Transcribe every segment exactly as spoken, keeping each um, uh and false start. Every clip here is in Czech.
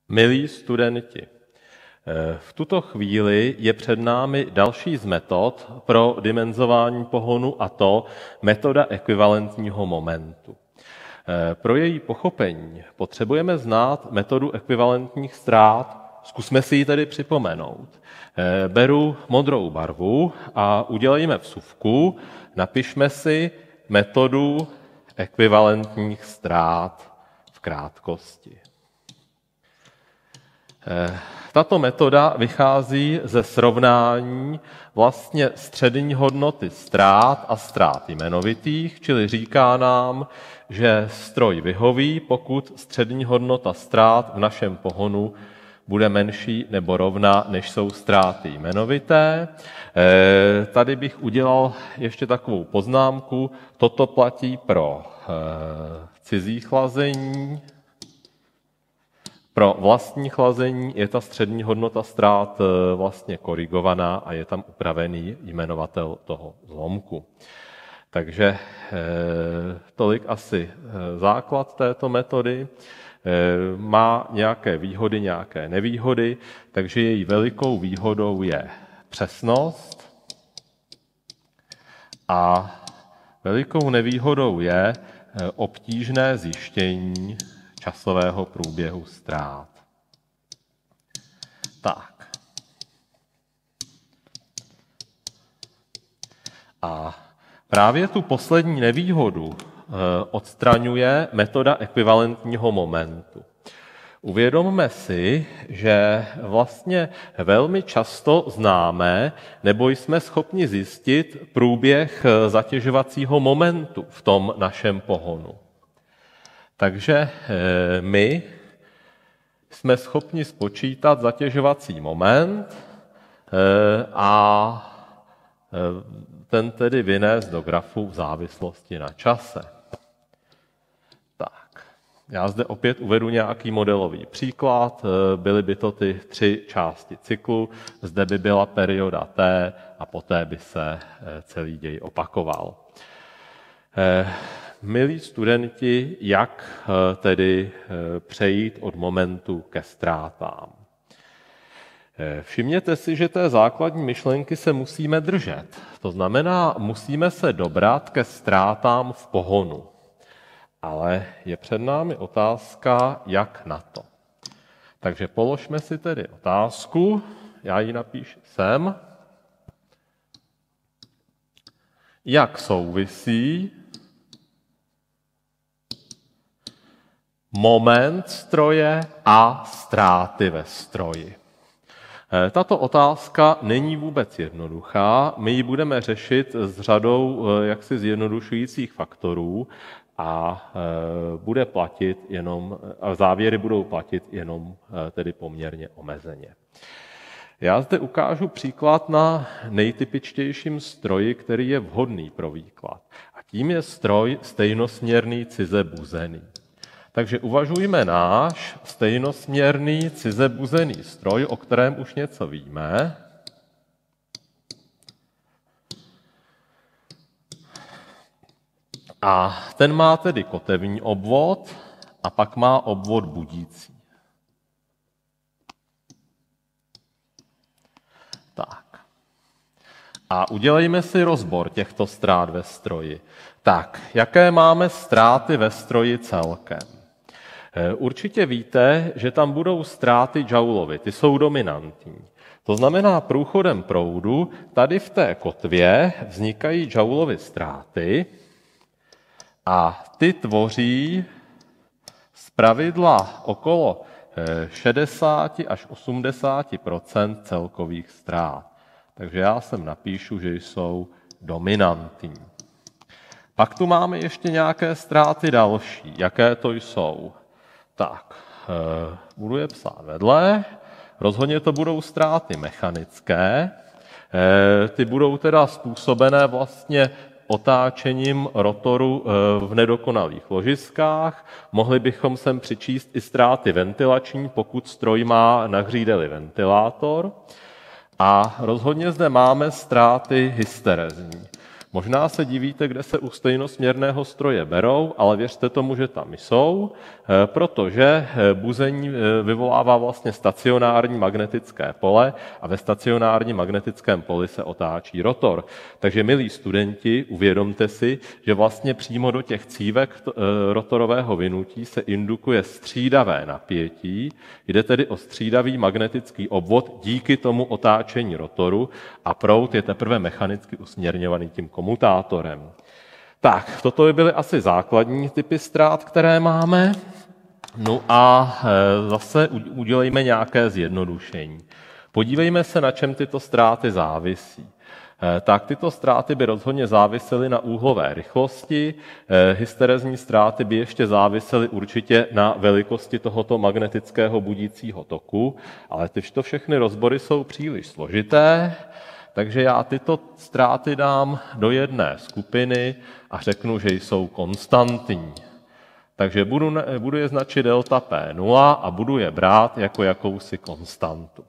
Milí studenti, v tuto chvíli je před námi další z metod pro dimenzování pohonu, a to metoda ekvivalentního momentu. Pro její pochopení potřebujeme znát metodu ekvivalentních ztrát. Zkusme si ji tedy připomenout. Beru modrou barvu a udělejme vsuvku. Napišme si metodu ekvivalentních ztrát v krátkosti. Tato metoda vychází ze srovnání vlastně střední hodnoty ztrát a ztrát jmenovitých, čili říká nám, že stroj vyhoví, pokud střední hodnota ztrát v našem pohonu bude menší nebo rovná, než jsou ztráty jmenovité. Tady bych udělal ještě takovou poznámku. Toto platí pro cizí chlazení. Pro vlastní chlazení je ta střední hodnota ztrát vlastně korigovaná a je tam upravený jmenovatel toho zlomku. Takže tolik asi základ této metody. Má nějaké výhody, nějaké nevýhody, takže její velikou výhodou je přesnost a velikou nevýhodou je obtížné zjištění časového průběhu ztrát. Tak. A právě tu poslední nevýhodu odstraňuje metoda ekvivalentního momentu. Uvědomme si, že vlastně velmi často známe nebo jsme schopni zjistit průběh zatěžovacího momentu v tom našem pohonu. Takže my jsme schopni spočítat zatěžovací moment a ten tedy vynést do grafu v závislosti na čase. Tak, já zde opět uvedu nějaký modelový příklad. Byly by to ty tři části cyklu. Zde by byla perioda T a poté by se celý děj opakoval. Milí studenti, jak tedy přejít od momentu ke ztrátám? Všimněte si, že té základní myšlenky se musíme držet. To znamená, musíme se dobrat ke ztrátám v pohonu. Ale je před námi otázka, jak na to. Takže položme si tedy otázku, já ji napíšu sem. Jak souvisí moment stroje a ztráty ve stroji? Tato otázka není vůbec jednoduchá. My ji budeme řešit s řadou jaksi zjednodušujících faktorů a bude platit jenom, a závěry budou platit jenom tedy poměrně omezeně. Já zde ukážu příklad na nejtypičtějším stroji, který je vhodný pro výklad. A tím je stroj stejnosměrný cizebuzený. Takže uvažujme náš stejnosměrný cizebuzený stroj, o kterém už něco víme. A ten má tedy kotevní obvod a pak má obvod budící. Tak. A udělejme si rozbor těchto ztrát ve stroji. Tak, jaké máme ztráty ve stroji celkem? Určitě víte, že tam budou ztráty Joulovy, ty jsou dominantní. To znamená, průchodem proudu tady v té kotvě vznikají Joulovy ztráty a ty tvoří zpravidla okolo šedesát až osmdesát procent celkových ztrát. Takže já sem napíšu, že jsou dominantní. Pak tu máme ještě nějaké ztráty další. Jaké to jsou? Tak, budu je psát vedle. Rozhodně to budou ztráty mechanické. Ty budou teda způsobené vlastně otáčením rotoru v nedokonalých ložiskách. Mohli bychom sem přičíst i ztráty ventilační, pokud stroj má na hřídeli ventilátor. A rozhodně zde máme ztráty hysterezní. Možná se divíte, kde se u stejnosměrného stroje berou, ale věřte tomu, že tam jsou, protože buzení vyvolává vlastně stacionární magnetické pole a ve stacionárním magnetickém poli se otáčí rotor. Takže, milí studenti, uvědomte si, že vlastně přímo do těch cívek rotorového vinutí se indukuje střídavé napětí, jde tedy o střídavý magnetický obvod díky tomu otáčení rotoru a proud je teprve mechanicky usměrňovaný tím komutátorem. Tak, toto by byly asi základní typy ztrát, které máme. No a zase udělejme nějaké zjednodušení. Podívejme se, na čem tyto ztráty závisí. Tak tyto ztráty by rozhodně závisely na úhlové rychlosti, hysterezní ztráty by ještě závisely určitě na velikosti tohoto magnetického budícího toku, ale tyto všechny rozbory jsou příliš složité, takže já tyto ztráty dám do jedné skupiny a řeknu, že jsou konstantní. Takže budu, budu je značit delta P nula a budu je brát jako jakousi konstantu.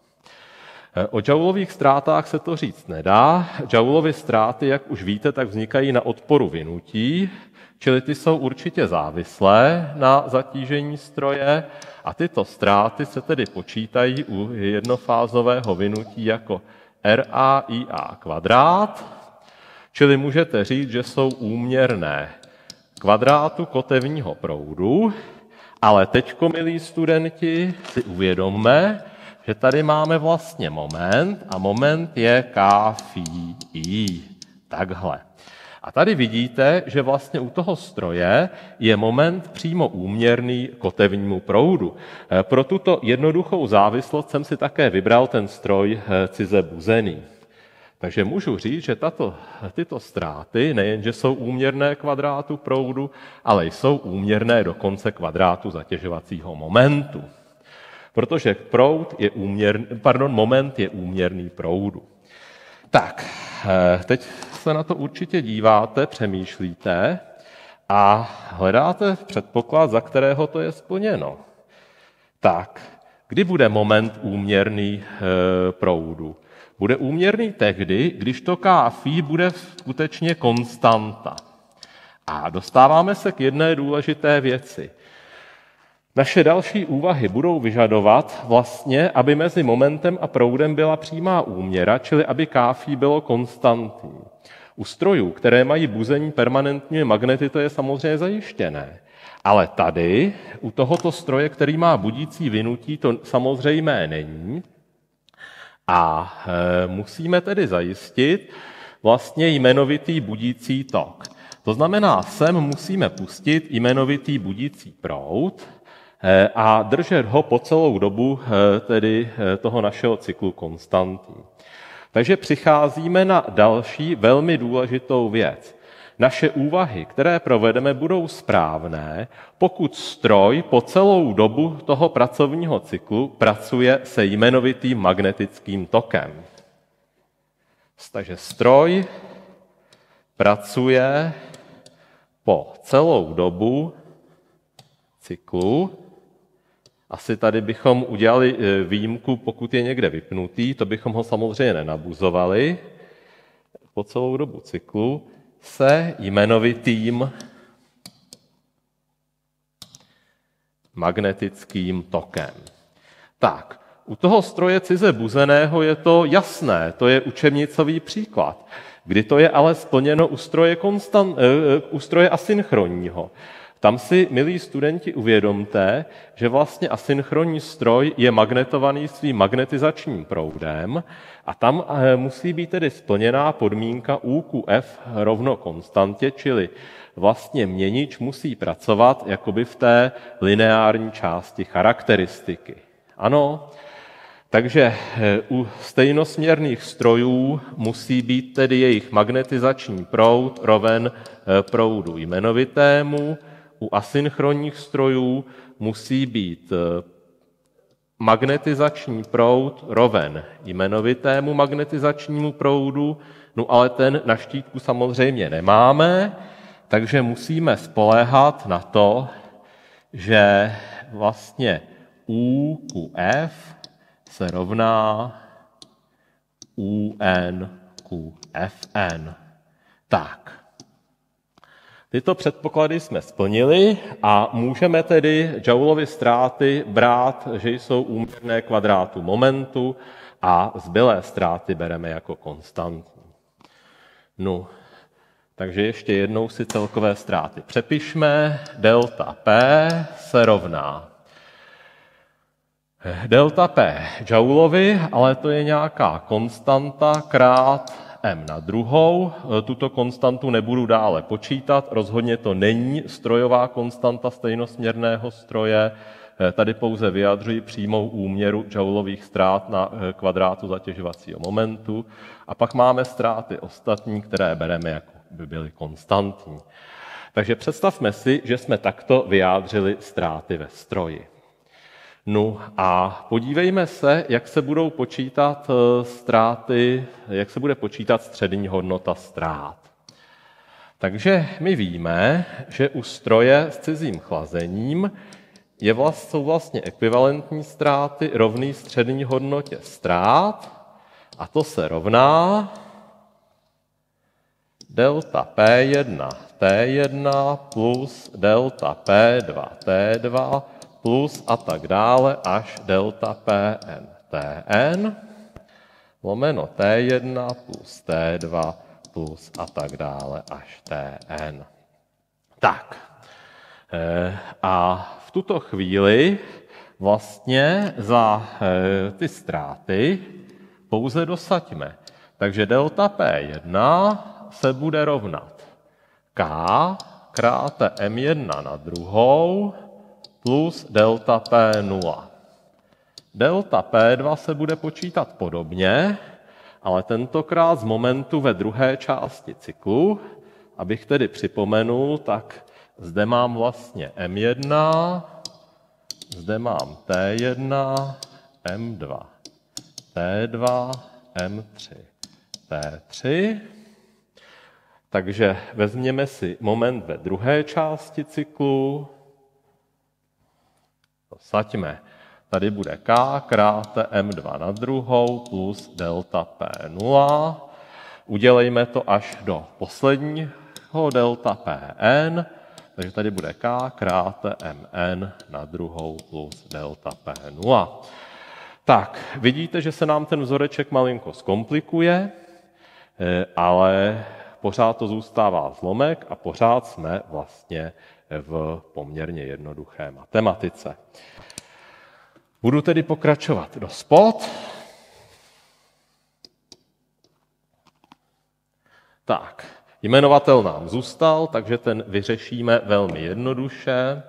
O joulových ztrátách se to říct nedá. Joulovy ztráty, jak už víte, tak vznikají na odporu vinutí, čili ty jsou určitě závislé na zatížení stroje a tyto ztráty se tedy počítají u jednofázového vinutí jako R A I A kvadrát, čili můžete říct, že jsou úměrné kvadrátu kotevního proudu, ale teďko, milí studenti, si uvědomme, že tady máme vlastně moment a moment je K phi I. Takhle. A tady vidíte, že vlastně u toho stroje je moment přímo úměrný kotevnímu proudu. Pro tuto jednoduchou závislost jsem si také vybral ten stroj cize buzený. Takže můžu říct, že tato, tyto ztráty nejenže jsou úměrné kvadrátu proudu, ale jsou úměrné dokonce kvadrátu zatěžovacího momentu. Protože proud je úměrný, pardon, moment je úměrný proudu. Tak, teď se na to určitě díváte, přemýšlíte a hledáte předpoklad, za kterého to je splněno. Tak, kdy bude moment úměrný e, proudu? Bude úměrný tehdy, když to K phi bude skutečně konstanta. A dostáváme se k jedné důležité věci. Naše další úvahy budou vyžadovat vlastně, aby mezi momentem a proudem byla přímá úměra, čili aby K phi bylo konstantní. U strojů, které mají buzení permanentními magnety, to je samozřejmě zajištěné. Ale tady, u tohoto stroje, který má budící vinutí, to samozřejmé není. A e, musíme tedy zajistit vlastně jmenovitý budící tok. To znamená, sem musíme pustit jmenovitý budící proud e, a držet ho po celou dobu e, tedy e, toho našeho cyklu konstantní. Takže přicházíme na další velmi důležitou věc. Naše úvahy, které provedeme, budou správné, pokud stroj po celou dobu toho pracovního cyklu pracuje se jmenovitým magnetickým tokem. Takže stroj pracuje po celou dobu cyklu. Asi tady bychom udělali výjimku, pokud je někde vypnutý, to bychom ho samozřejmě nenabuzovali. Po celou dobu cyklu se jmenovitým magnetickým tokem. Tak, u toho stroje cize buzeného je to jasné, to je učebnicový příklad. Kdy to je ale splněno u stroje, konstant, u stroje asynchronního. Tam si, milí studenti, uvědomte, že vlastně asynchronní stroj je magnetovaný svým magnetizačním proudem a tam musí být tedy splněná podmínka U Q F rovno konstantě, čili vlastně měnič musí pracovat jakoby v té lineární části charakteristiky. Ano, takže u stejnosměrných strojů musí být tedy jejich magnetizační proud roven proudu jmenovitému, u asynchronních strojů musí být magnetizační proud roven jmenovitému magnetizačnímu proudu, no ale ten na štítku samozřejmě nemáme, takže musíme spoléhat na to, že vlastně U Q F se rovná U N Q F N. Tak. Tyto předpoklady jsme splnili a můžeme tedy Joulovy ztráty brát, že jsou úměrné kvadrátu momentu a zbylé ztráty bereme jako konstantní. No, takže ještě jednou si celkové ztráty přepišme. Delta P se rovná delta P Joulovi, ale to je nějaká konstanta krát m na druhou. Tuto konstantu nebudu dále počítat, rozhodně to není strojová konstanta stejnosměrného stroje, tady pouze vyjadřuji přímou úměru joulových ztrát na kvadrátu zatěžovacího momentu. A pak máme ztráty ostatní, které bereme jako by byly konstantní. Takže představme si, že jsme takto vyjádřili ztráty ve stroji. No a podívejme se, jak se budou počítat ztráty, jak se bude počítat střední hodnota ztrát. Takže my víme, že u stroje s cizím chlazením je vlast, jsou vlastně ekvivalentní ztráty rovný střední hodnotě ztrát a to se rovná delta P jedna T jedna plus delta P dva T dva plus a tak dále až delta Pn Tn lomeno T jedna plus T dva plus a tak dále až Tn. Tak. A v tuto chvíli vlastně za ty ztráty pouze dosaďme. Takže delta P jedna se bude rovnat K krát M jedna na druhou plus delta P nula. Delta P dva se bude počítat podobně, ale tentokrát z momentu ve druhé části cyklu. Abych tedy připomenul, tak zde mám vlastně M jedna, zde mám T jedna, M dva, T dva, M tři, T tři. Takže vezměme si moment ve druhé části cyklu. Dosaďme. Tady bude K krát M dva na druhou plus delta P nula. Udělejme to až do posledního delta Pn. Takže tady bude K krát Mn na druhou plus delta P nula. Tak, vidíte, že se nám ten vzoreček malinko zkomplikuje, ale pořád to zůstává zlomek a pořád jsme vlastně v poměrně jednoduché matematice. Budu tedy pokračovat do spod. Tak, jmenovatel nám zůstal, takže ten vyřešíme velmi jednoduše.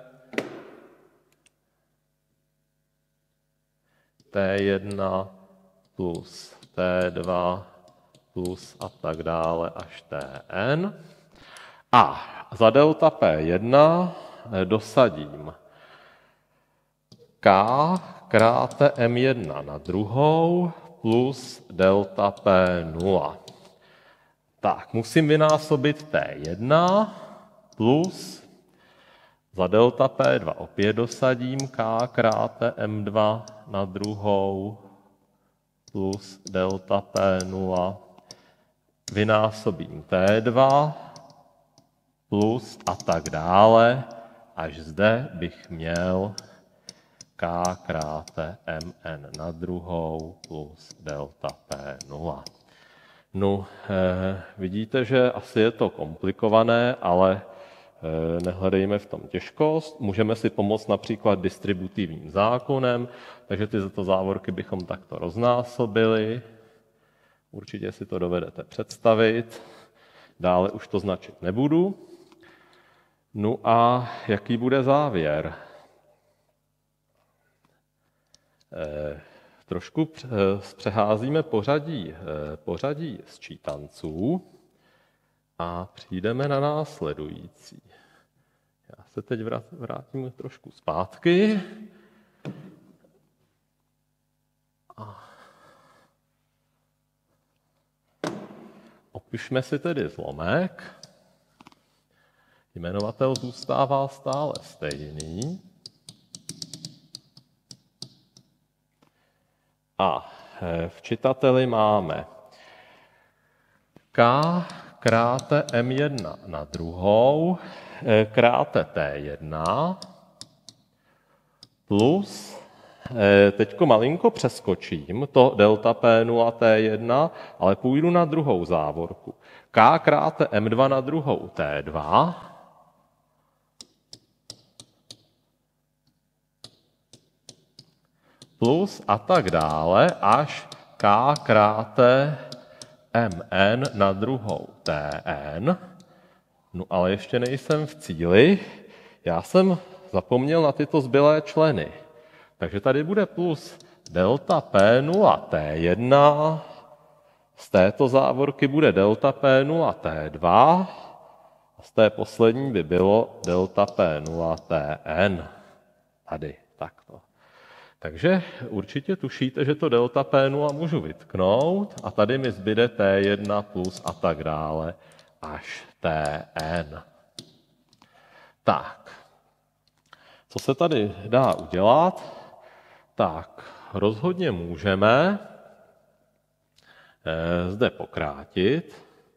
T jedna plus T dva plus a tak dále až Tn. A za delta P jedna dosadím K krát M jedna na druhou plus delta P nula. Tak, musím vynásobit T jedna plus za delta P dva opět dosadím K krát M dva na druhou plus delta P nula. Vynásobím T dva plus a tak dále, až zde bych měl K krát Mn na druhou plus delta P nula. No, eh, vidíte, že asi je to komplikované, ale eh, nehledejme v tom těžkost. Můžeme si pomoct například distributivním zákonem, takže tyto závorky bychom takto roznásobili. Určitě si to dovedete představit. Dále už to značit nebudu. No a jaký bude závěr? Eh, trošku přeházíme pořadí, pořadí sčítanců a přijdeme na následující. Já se teď vrátím trošku zpátky. A opišme si tedy zlomek. Jmenovatel zůstává stále stejný. A v čitateli máme K kráte em jedna na druhou kráte té jedna plus, teďko malinko přeskočím to delta P nula té jedna, ale půjdu na druhou závorku. K kráte em dva na druhou té dva plus a tak dále, až K kráte mn na druhou tn. No ale ještě nejsem v cíli. Já jsem zapomněl na tyto zbylé členy. Takže tady bude plus delta P nula té jedna, z této závorky bude delta P nula té dva a z té poslední by bylo delta P nula tn. Tady, takto. Takže určitě tušíte, že to delta P nula můžu vytknout a tady mi zbyde té jedna plus a tak dále až tn. Tak, co se tady dá udělat? Tak, rozhodně můžeme eh, zde pokrátit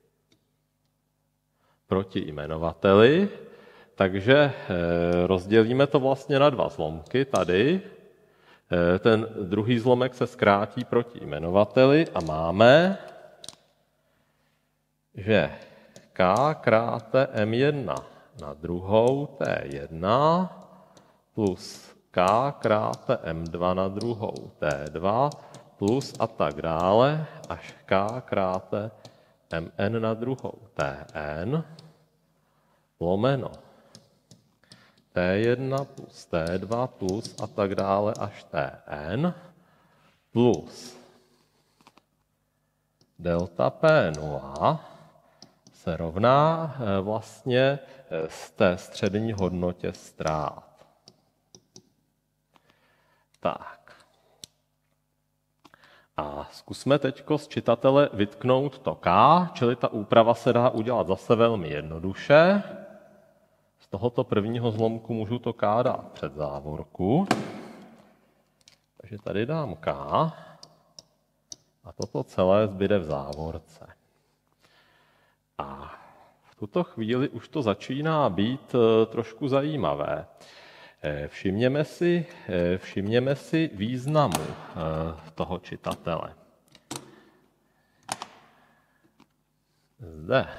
proti jmenovateli, takže eh, rozdělíme to vlastně na dva zlomky tady. Eh, ten druhý zlomek se zkrátí proti jmenovateli a máme, že K kráte em jedna na druhou té jedna plus K kráte em dva na druhou té dva plus a tak dále až K kráte mn na druhou tn lomeno té jedna plus té dva plus a tak dále až tn plus delta P nula se rovná vlastně z té střední hodnotě ztrát. Tak. A zkusme teď z čitatele vytknout to K, čili ta úprava se dá udělat zase velmi jednoduše. Z tohoto prvního zlomku můžu to K dát před závorku. Takže tady dám K a toto celé zbyde v závorce. A v tuto chvíli už to začíná být trošku zajímavé. Všimněme si, všimněme si významu toho čitatele. Zde.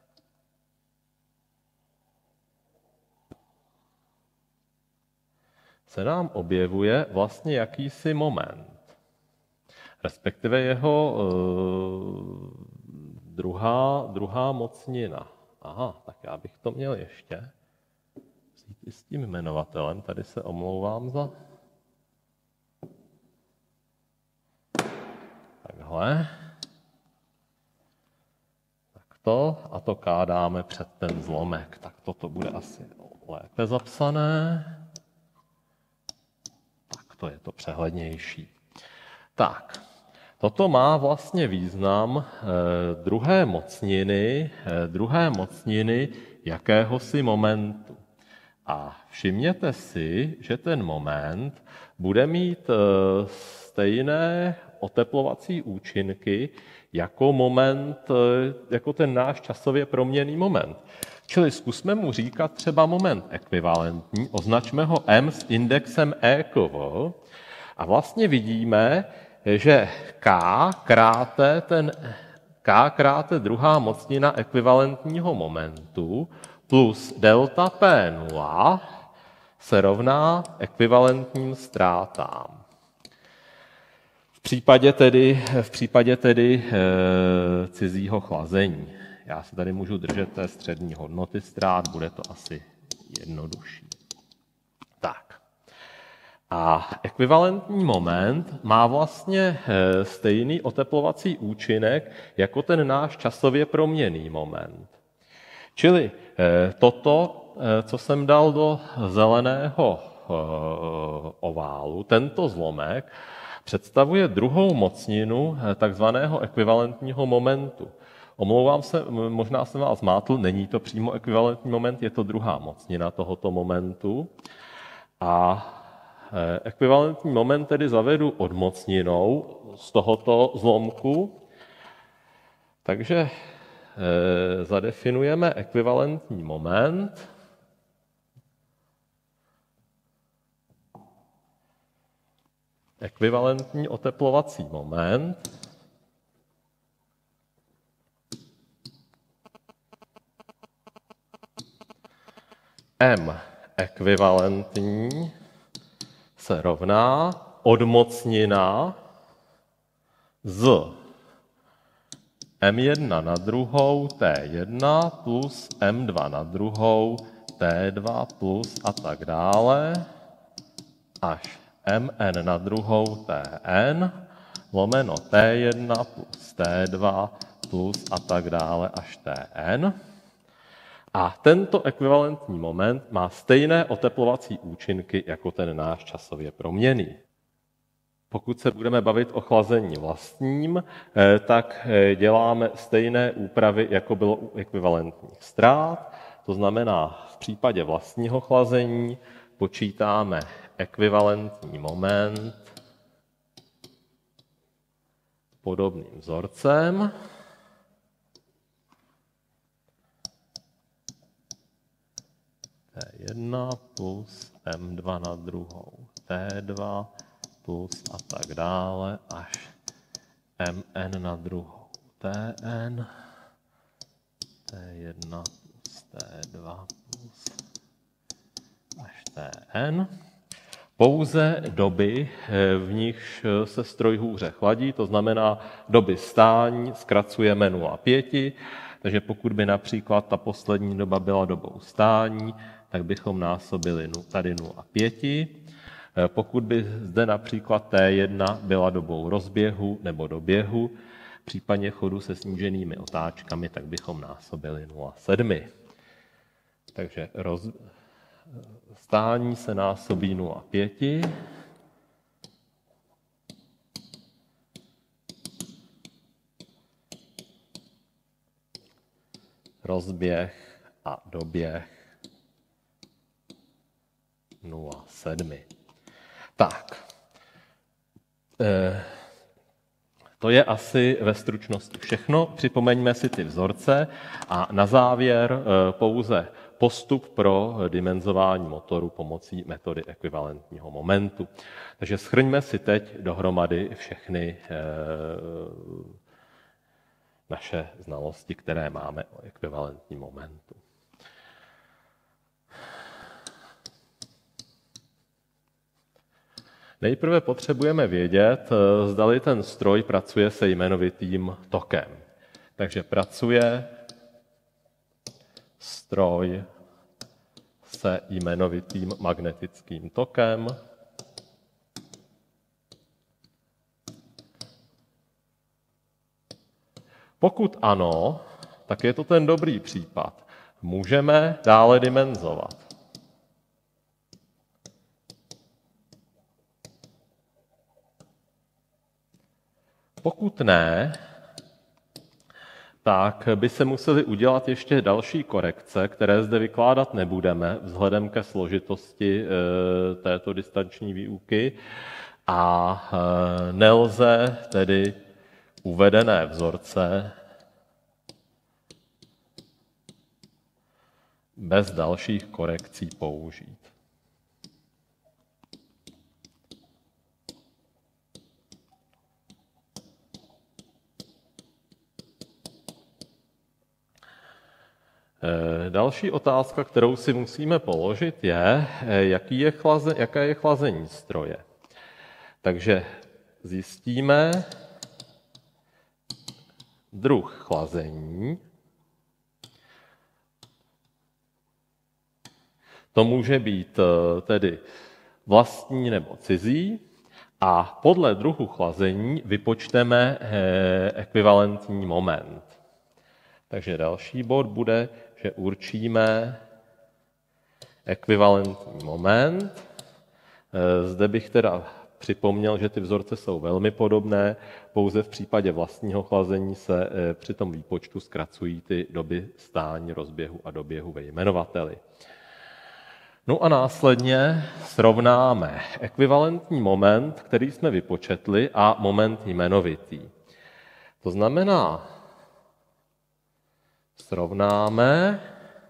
Se nám objevuje vlastně jakýsi moment, respektive jeho uh, druhá, druhá mocnina. Aha, tak já bych to měl ještě vzít i s tím jmenovatelem. Tady se omlouvám za takhle. Takto a to K dáme před ten zlomek. Tak toto bude asi lépe zapsané. Tak to je to přehlednější. Tak, toto má vlastně význam eh, druhé mocniny, eh, druhé mocniny jakéhosi momentu. A všimněte si, že ten moment bude mít eh, stejné oteplovací účinky jako moment, eh, jako ten náš časově proměnný moment. Čili zkusme mu říkat třeba moment ekvivalentní, označme ho M s indexem E K V a vlastně vidíme, že K kráte, ten, K kráte druhá mocnina ekvivalentního momentu plus delta P nula se rovná ekvivalentním ztrátám. V případě tedy, v případě tedy e, cizího chlazení. Já se tady můžu držet té střední hodnoty ztrát, bude to asi jednodušší. Tak. A ekvivalentní moment má vlastně stejný oteplovací účinek jako ten náš časově proměnný moment. Čili toto, co jsem dal do zeleného oválu, tento zlomek, představuje druhou mocninu takzvaného ekvivalentního momentu. Omlouvám se, možná jsem vás zmátl, není to přímo ekvivalentní moment, je to druhá mocnina tohoto momentu. A ekvivalentní moment tedy zavedu odmocninou z tohoto zlomku. Takže e, zadefinujeme ekvivalentní moment, ekvivalentní oteplovací moment, M ekvivalentní se rovná odmocnina z em jedna na druhou té jedna plus em dva na druhou té dva plus a tak dále až mn na druhou tn lomeno té jedna plus té dva plus a tak dále až tn. A tento ekvivalentní moment má stejné oteplovací účinky jako ten náš časově proměnný. Pokud se budeme bavit o chlazení vlastním, tak děláme stejné úpravy, jako bylo u ekvivalentních ztrát. To znamená, v případě vlastního chlazení počítáme ekvivalentní moment podobným vzorcem. té jedna plus em dva na druhou té dva plus a tak dále až mn na druhou tn té jedna plus té dva plus až tn. Pouze doby, v nichž se stroj hůře chladí, to znamená doby stání, zkracujeme nula celá pět, takže pokud by například ta poslední doba byla dobou stání, tak bychom násobili tady nula celá pět. Pokud by zde například té jedna byla dobou rozběhu nebo doběhu, případně chodu se sníženými otáčkami, tak bychom násobili nula celá sedm. Takže roz... stání se násobí nula celá pět. Rozběh a doběh nula celá sedm. Tak, to je asi ve stručnosti všechno. Připomeňme si ty vzorce a na závěr pouze postup pro dimenzování motoru pomocí metody ekvivalentního momentu. Takže shrňme si teď dohromady všechny naše znalosti, které máme o ekvivalentním momentu. Nejprve potřebujeme vědět, zdali ten stroj pracuje se jmenovitým tokem. Takže pracuje stroj se jmenovitým magnetickým tokem. Pokud ano, tak je to ten dobrý případ. Můžeme dále dimenzovat. Pokud ne, tak by se museli udělat ještě další korekce, které zde vykládat nebudeme vzhledem ke složitosti této distanční výuky a nelze tedy uvedené vzorce bez dalších korekcí použít. Další otázka, kterou si musíme položit, je, jaký je chlaze, jaké je chlazení stroje. Takže zjistíme druh chlazení. To může být tedy vlastní nebo cizí a podle druhu chlazení vypočteme ekvivalentní moment. Takže další bod bude, že určíme ekvivalentní moment. Zde bych teda připomněl, že ty vzorce jsou velmi podobné, pouze v případě vlastního chlazení se při tom výpočtu zkracují ty doby stání, rozběhu a doběhu ve jmenovateli. No a následně srovnáme ekvivalentní moment, který jsme vypočetli, a moment jmenovitý. To znamená, srovnáme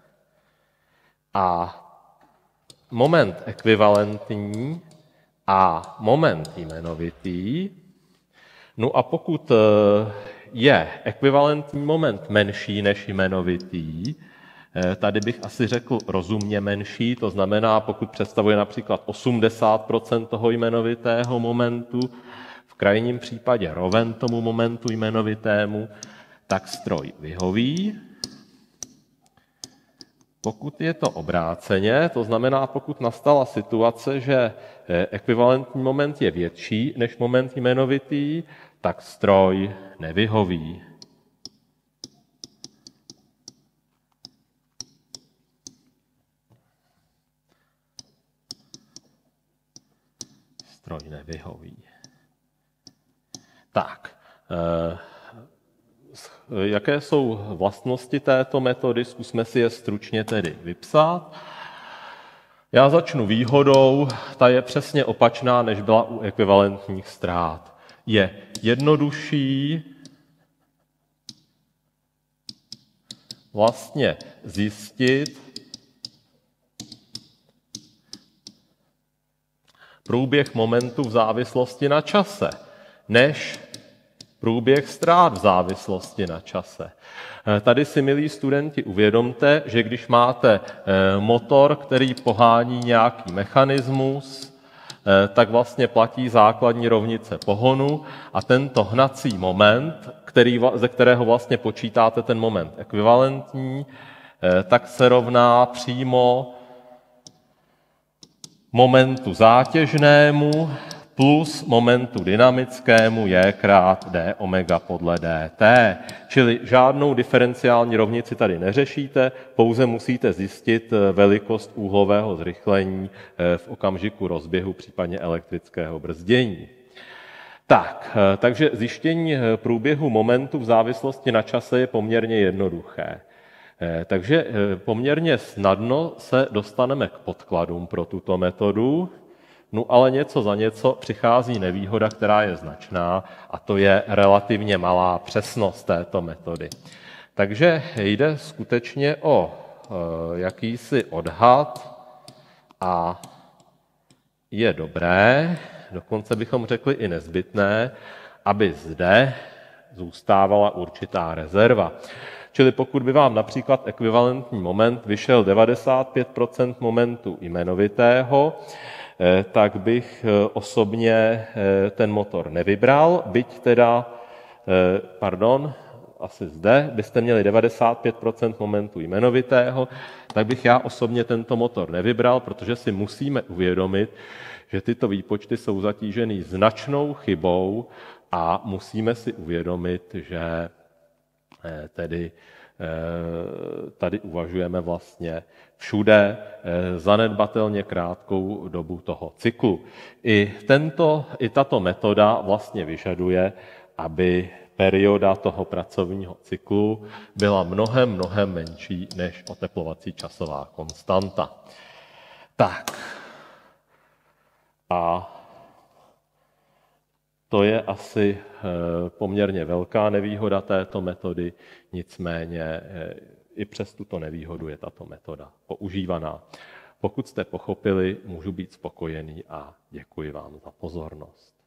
a moment ekvivalentní a moment jmenovitý. No a pokud je ekvivalentní moment menší než jmenovitý, tady bych asi řekl rozumně menší, to znamená, pokud představuje například osmdesát procent toho jmenovitého momentu, v krajním případě roven tomu momentu jmenovitému, tak stroj vyhoví. Pokud je to obráceně, to znamená, pokud nastala situace, že ekvivalentní moment je větší než moment jmenovitý, tak stroj nevyhoví. Stroj nevyhoví. Tak, jaké jsou vlastnosti této metody? Zkusme si je stručně tedy vypsat. Já začnu výhodou, ta je přesně opačná, než byla u ekvivalentních ztrát. Je jednodušší vlastně zjistit průběh momentu v závislosti na čase, než průběh ztrát v závislosti na čase. Tady si, milí studenti, uvědomte, že když máte motor, který pohání nějaký mechanismus, tak vlastně platí základní rovnice pohonu a tento hnací moment, který, ze kterého vlastně počítáte ten moment ekvivalentní, tak se rovná přímo momentu zátěžnému plus momentu dynamickému je krát d omega podle dt. Čili žádnou diferenciální rovnici tady neřešíte, pouze musíte zjistit velikost úhlového zrychlení v okamžiku rozběhu, případně elektrického brzdění. Tak, takže zjištění průběhu momentu v závislosti na čase je poměrně jednoduché. Takže poměrně snadno se dostaneme k podkladům pro tuto metodu, no ale něco za něco přichází nevýhoda, která je značná, a to je relativně malá přesnost této metody. Takže jde skutečně o jakýsi odhad a je dobré, dokonce bychom řekli i nezbytné, aby zde zůstávala určitá rezerva. Čili pokud by vám například ekvivalentní moment vyšel devadesát pět procent momentu jmenovitého, tak bych osobně ten motor nevybral, byť teda, pardon, asi zde byste měli devadesát pět procent momentu jmenovitého, tak bych já osobně tento motor nevybral, protože si musíme uvědomit, že tyto výpočty jsou zatíženy značnou chybou a musíme si uvědomit, že tedy tady uvažujeme vlastně všude zanedbatelně krátkou dobu toho cyklu. I, tento, i tato metoda vlastně vyžaduje, aby perioda toho pracovního cyklu byla mnohem, mnohem menší než oteplovací časová konstanta. Tak. A to je asi poměrně velká nevýhoda této metody, nicméně i přes tuto nevýhodu je tato metoda používaná. Pokud jste pochopili, můžu být spokojený a děkuji vám za pozornost.